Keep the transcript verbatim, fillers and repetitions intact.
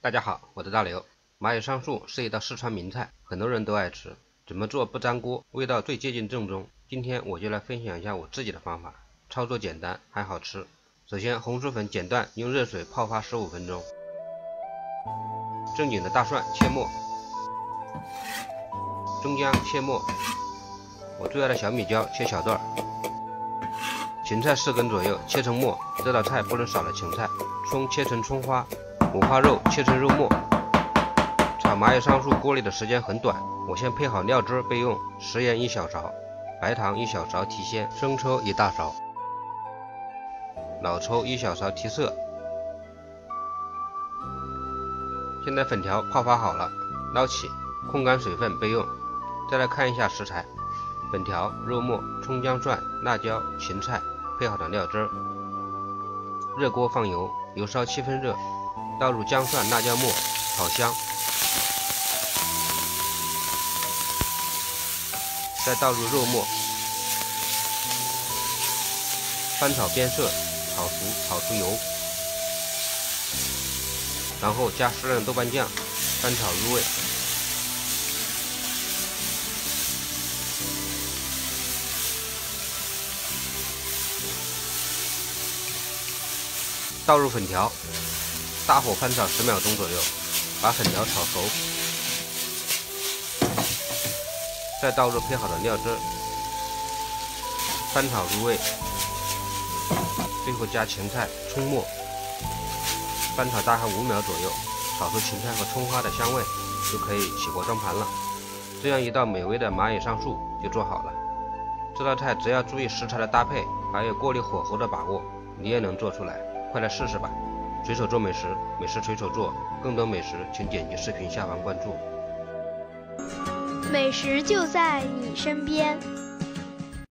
大家好，我是大刘。蚂蚁上树是一道四川名菜，很多人都爱吃。怎么做不粘锅，味道最接近正宗？今天我就来分享一下我自己的方法，操作简单还好吃。首先，红薯粉剪断，用热水泡发十五分钟。正经的大蒜切末，中姜切末，我最爱的小米椒切小段，芹菜四根左右切成末，这道菜不能少了芹菜。葱切成葱花，五花肉切成肉末。炒蚂蚁上树锅里的时间很短，我先配好料汁备用：食盐一小勺，白糖一小勺提鲜，生抽一大勺，老抽一小勺提色。现在粉条泡发好了，捞起，控干水分备用。再来看一下食材：粉条、肉末、葱姜蒜、辣椒、芹菜，配好的料汁。热锅放油，油烧七分热，倒入姜蒜、辣椒末，炒香。再倒入肉末，翻炒变色，炒熟，炒出油。然后加适量豆瓣酱，翻炒入味。倒入粉条，大火翻炒十秒钟左右，把粉条炒熟。再倒入配好的料汁，翻炒入味。最后加芹菜、葱末，翻炒大概五秒左右，炒出芹菜和葱花的香味，就可以起锅装盘了。这样一道美味的蚂蚁上树就做好了。这道菜只要注意食材的搭配，还有锅里火候的把握，你也能做出来。快来试试吧！随手做美食，美食随手做。更多美食，请点击视频下方关注。 美食就在你身边。